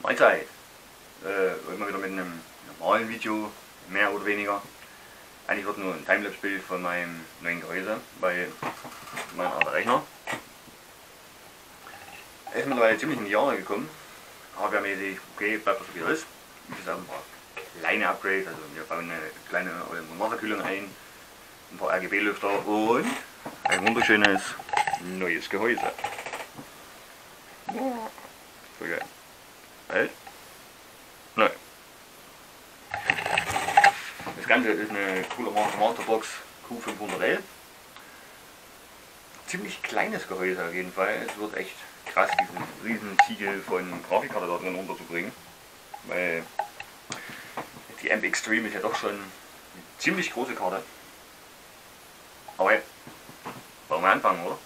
Mahlzeit! Immer wieder mit einem normalen Video, mehr oder weniger. Eigentlich wird nur ein Timelapse-Bild von meinem neuen Gehäuse bei meinem alten Rechner. Er ist mittlerweile ziemlich in die Jahre gekommen. Hardware-mäßig, okay, bleibt das so wie ist. Es ist auch ein paar kleine Upgrades, also wir bauen eine kleine Wasserkühlung ein, ein paar RGB-Lüfter und ein wunderschönes neues Gehäuse. So geil. Halt. Neu. Das Ganze ist eine coole Masterbox Q500L. Ziemlich kleines Gehäuse auf jeden Fall. Es wird echt krass, diesen riesen Ziegel von Grafikkarte da drin unterzubringen. Weil die Amp Extreme ist ja doch schon eine ziemlich große Karte. Aber ja, wollen wir anfangen, oder?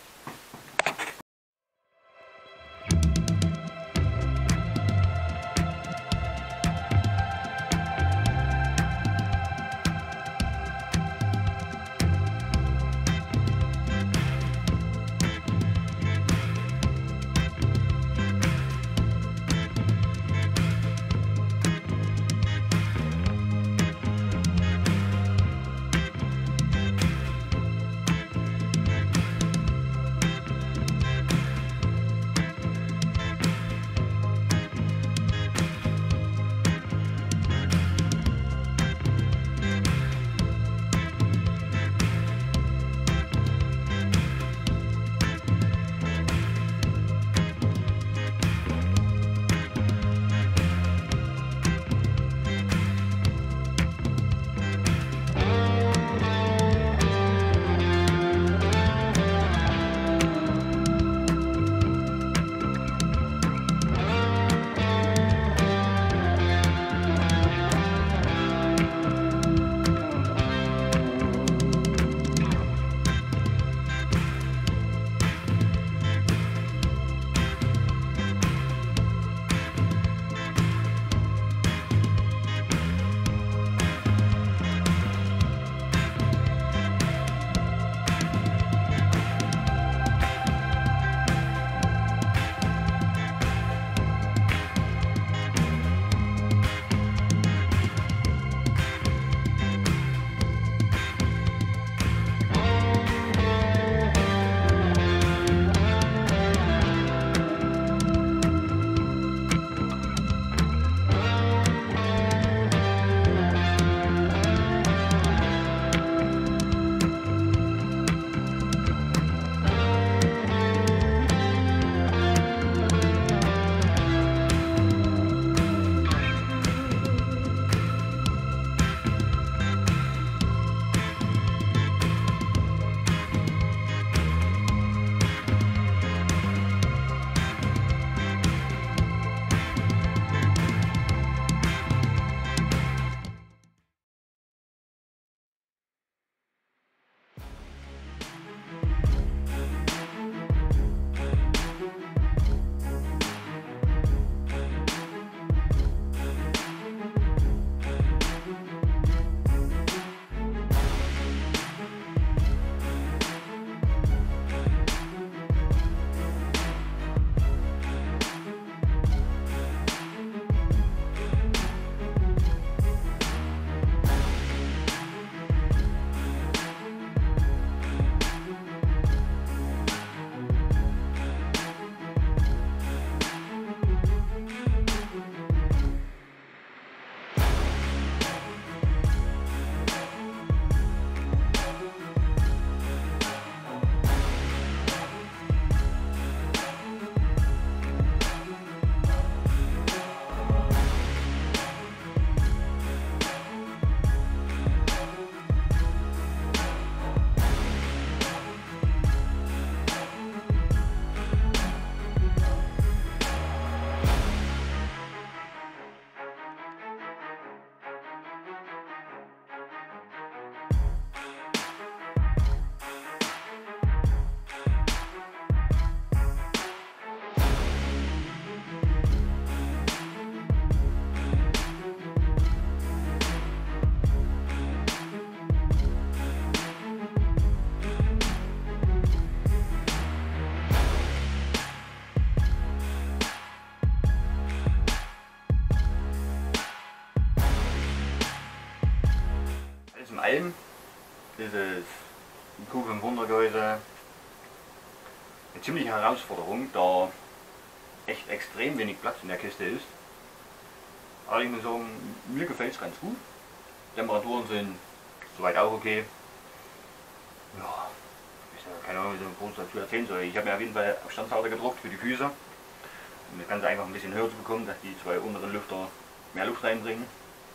allem ist es ein Q500 Gehäuse eine ziemliche Herausforderung, da echt extrem wenig Platz in der Kiste ist. Aber ich muss sagen, mir gefällt es ganz gut. Temperaturen sind soweit auch okay. Ja, keine Ahnung, wie so groß dazu erzählen soll. Ich habe mir auf jeden Fall Abstandshalter gedruckt für die Füße, um das Ganze einfach ein bisschen höher zu bekommen, dass die zwei unteren Lüfter mehr Luft reinbringen.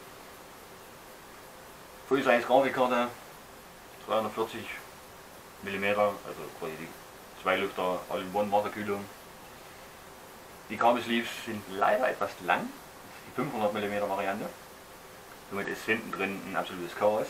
Full Size Grafikkarte, 240 mm, also quasi die zwei Lüfter All-in-One Wasserkühlung. Die Kabelsleeves sind leider etwas lang, das ist die 500 mm Variante. Somit ist hinten drin ein absolutes Chaos.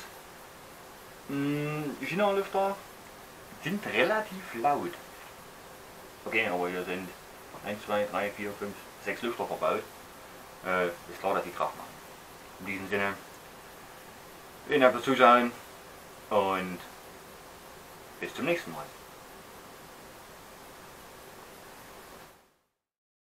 Die China-Lüfter sind relativ laut. Okay, aber hier sind 1, 2, 3, 4, 5, 6 Lüfter verbaut. Ist klar, dass die Kraft machen. In diesem Sinne, vielen Dank fürs Zuschauen und bis zum nächsten Mal.